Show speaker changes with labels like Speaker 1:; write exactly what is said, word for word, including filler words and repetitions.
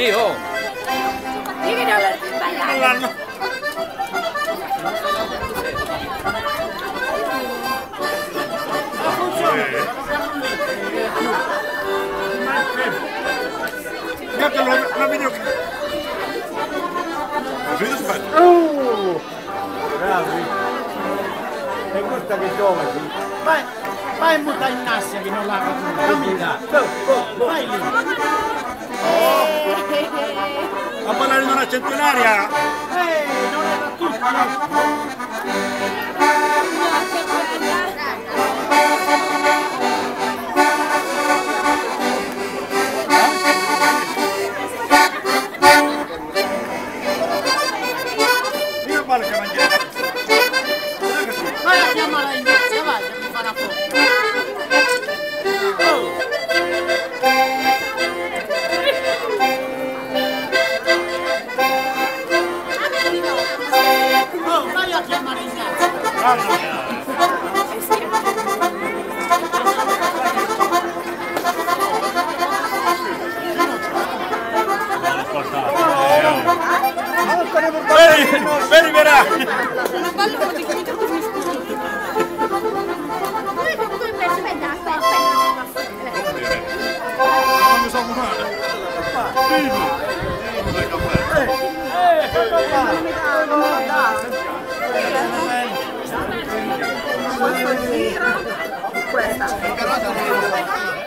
Speaker 1: Sì, oh!
Speaker 2: Io che non l'ho sbagliato!
Speaker 3: Guarda la video. Vedo aspetta.
Speaker 4: Oh! Bravi! E questa che giove, sì. Vai, vai in montagna che non l'ha cammina. Vai lì.
Speaker 3: A parlare di una centenaria.
Speaker 4: Ehi, non era tutto. Vai a chiamare in mezzo, vai, che mi fa una foto. Oh, vai a chiamare in mezzo.
Speaker 3: Vedi, verrà!
Speaker 2: Non ballo così, come tu mi scusi. Aspetta, aspetta, aspetta.
Speaker 3: Non mi sono male. Vivi!
Speaker 2: Questa.